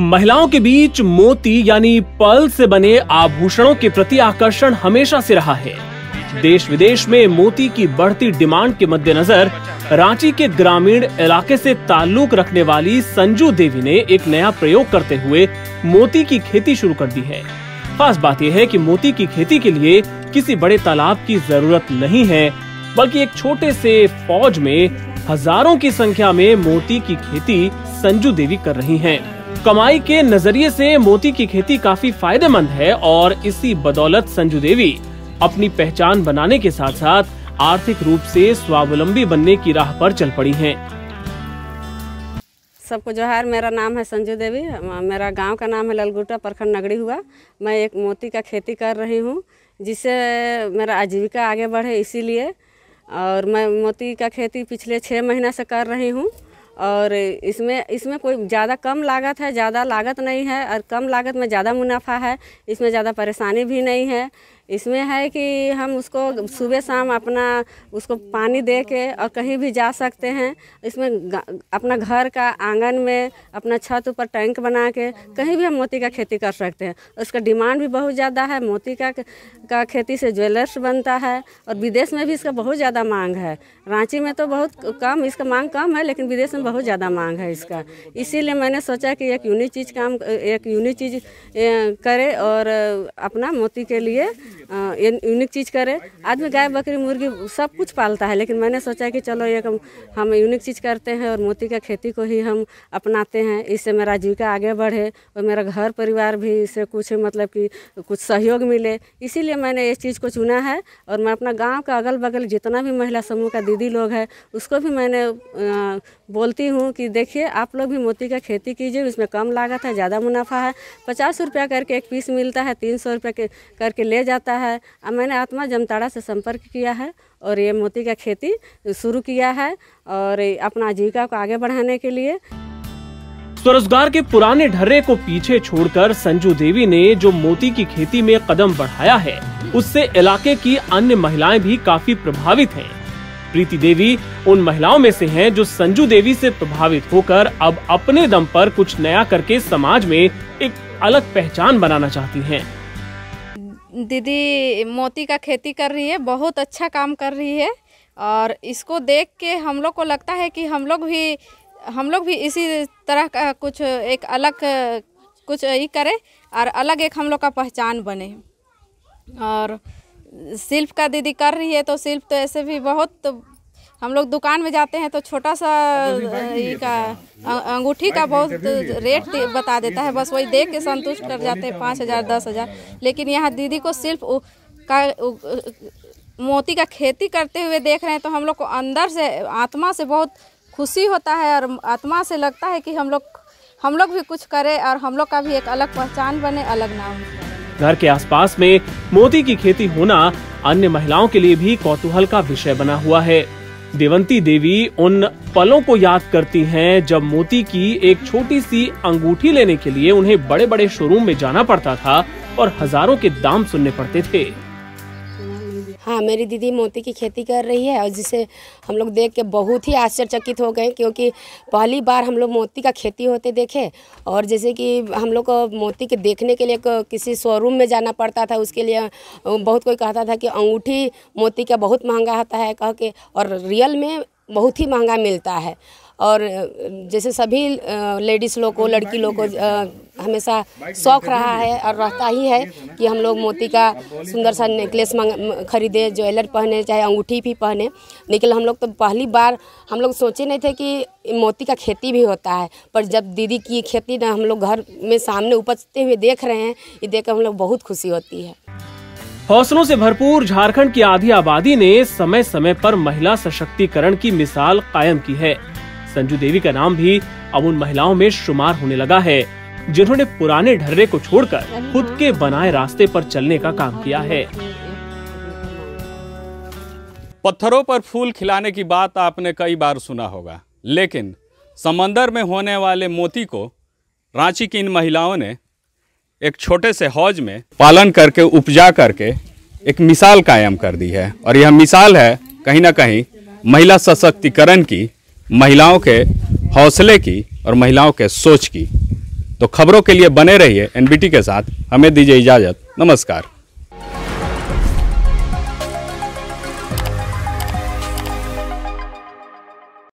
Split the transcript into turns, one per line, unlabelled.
महिलाओं के बीच मोती यानी पर्ल से बने आभूषणों के प्रति आकर्षण हमेशा से रहा है। देश विदेश में मोती की बढ़ती डिमांड के मद्देनजर रांची के ग्रामीण इलाके से ताल्लुक रखने वाली संजू देवी ने एक नया प्रयोग करते हुए मोती की खेती शुरू कर दी है। खास बात यह है कि मोती की खेती के लिए किसी बड़े तालाब की जरूरत नहीं है, बल्कि एक छोटे से फौज में हजारों की संख्या में मोती की खेती संजू देवी कर रही हैं। कमाई के नजरिए से मोती की खेती काफी फायदेमंद है और इसी बदौलत संजू देवी अपनी पहचान बनाने के साथ साथ आर्थिक रूप से स्वावलंबी बनने की राह पर चल पड़ी हैं।
सबको जोहार, मेरा नाम है संजू देवी। मेरा गांव का नाम है ललगुटा, प्रखंड नगड़ी हुआ। मैं एक मोती का खेती कर रही हूं, जिससे मेरा आजीविका आगे बढ़े इसीलिए। और मैं मोती का खेती पिछले 6 महीना से कर रही हूं। और इसमें कोई ज़्यादा कम लागत है, ज़्यादा लागत नहीं है, और कम लागत में ज़्यादा मुनाफा है। इसमें ज़्यादा परेशानी भी नहीं है। इसमें है कि हम उसको सुबह शाम अपना उसको पानी दे के और कहीं भी जा सकते हैं। इसमें अपना घर का आंगन में अपना छत ऊपर टैंक बना के कहीं भी हम मोती का खेती कर सकते हैं। उसका डिमांड भी बहुत ज़्यादा है। मोती का खेती से ज्वेलर्स बनता है और विदेश में भी इसका बहुत ज़्यादा मांग है। रांची में तो बहुत कम इसका मांग कम है, लेकिन विदेश में बहुत ज़्यादा मांग है इसका। इसीलिए मैंने सोचा कि एक यूनिक चीज़ करे और अपना मोती के लिए यूनिक चीज़ करे। आदमी गाय बकरी मुर्गी सब कुछ पालता है, लेकिन मैंने सोचा कि चलो एक हम यूनिक चीज़ करते हैं और मोती का खेती को ही हम अपनाते हैं। इससे मेरा आजीविका आगे बढ़े और मेरा घर परिवार भी इससे कुछ मतलब कि कुछ सहयोग मिले। इसीलिए मैंने इस चीज़ को चुना है। और मैं अपना गांव का अगल बगल जितना भी महिला समूह का दीदी लोग है उसको भी मैंने बोलती हूँ कि देखिए आप लोग भी मोती का खेती कीजिए। इसमें कम लागत है, ज़्यादा मुनाफा है। 50 रुपया करके एक पीस मिलता है, 300 रुपये करके ले जाता है। अब मैंने आत्मा जमताड़ा से संपर्क किया है और ये मोती का खेती शुरू किया है और अपना आजीविका को आगे बढ़ाने के लिए।
स्वरोजगार के पुराने ढर्रे को पीछे छोड़कर संजू देवी ने जो मोती की खेती में कदम बढ़ाया है, उससे इलाके की अन्य महिलाएं भी काफी प्रभावित हैं। प्रीति देवी उन महिलाओं में से हैं जो संजू देवी से प्रभावित होकर अब अपने दम पर कुछ नया करके समाज में एक अलग पहचान बनाना चाहती हैं।
दीदी मोती का खेती कर रही है, बहुत अच्छा काम कर रही है। और इसको देख के हम लोग को लगता है कि हम लोग भी इसी तरह का कुछ एक अलग कुछ ही करें और अलग एक हम लोग का पहचान बने। और शिल्प का दीदी कर रही है, तो शिल्प तो ऐसे भी बहुत हम लोग दुकान में जाते हैं तो छोटा सा अंगूठी का बहुत रेट बता देता है, बस वही देख के संतुष्ट कर जाते हैं 5,000 10,000। लेकिन यहाँ दीदी को सिर्फ मोती का खेती करते हुए देख रहे हैं तो हम लोग को अंदर से आत्मा से बहुत खुशी होता है और आत्मा से लगता है कि हम लोग भी कुछ करें और हम लोग का भी एक अलग पहचान बने, अलग नाम।
घर के आसपास में मोती की खेती होना अन्य महिलाओं के लिए भी कौतूहल का विषय बना हुआ है। देवंती देवी उन पलों को याद करती हैं जब मोती की एक छोटी सी अंगूठी लेने के लिए उन्हें बड़े बड़े शोरूम में जाना पड़ता था और हजारों के दाम सुनने पड़ते थे।
हाँ, मेरी दीदी मोती की खेती कर रही है और जिसे हम लोग देख के बहुत ही आश्चर्यचकित हो गए, क्योंकि पहली बार हम लोग मोती का खेती होते देखे। और जैसे कि हम लोग को मोती के देखने के लिए किसी शोरूम में जाना पड़ता था, उसके लिए बहुत कोई कहता था कि अंगूठी मोती का बहुत महंगा होता है कह के, और रियल में बहुत ही महंगा मिलता है। और जैसे सभी लेडीज़ लोग को, लड़की लोग को हमेशा शौक़ रहा है और रहता ही है कि हम लोग मोती का सुंदर सा नेकलेस खरीदे, ज्वेलर पहने, चाहे अंगूठी भी पहने। लेकिन हम लोग तो पहली बार हम लोग सोचे नहीं थे कि मोती का खेती भी होता है। पर जब दीदी की खेती ना हम लोग घर में सामने उपजते हुए देख रहे हैं, ये देख कर हम लोग बहुत खुशी होती है।
हौसलों से भरपूर झारखंड की आधी आबादी ने समय समय पर महिला सशक्तिकरण की मिसाल कायम की है। संजू देवी का नाम भी अब उन महिलाओं में शुमार होने लगा है जिन्होंने पुराने ढर्रे को छोड़कर खुद के बनाए रास्ते पर चलने का काम किया है।
पत्थरों पर फूल खिलाने की बात आपने कई बार सुना होगा, लेकिन समंदर में होने वाले मोती को रांची की इन महिलाओं ने एक छोटे से हौज में पालन करके, उपजा करके एक मिसाल कायम कर दी है। और यह मिसाल है कहीं ना कहीं महिला सशक्तिकरण की, महिलाओं के हौसले की और महिलाओं के सोच की। तो खबरों के लिए बने रहिए एनबीटी के साथ। हमें दीजिए इजाज़त। नमस्कार।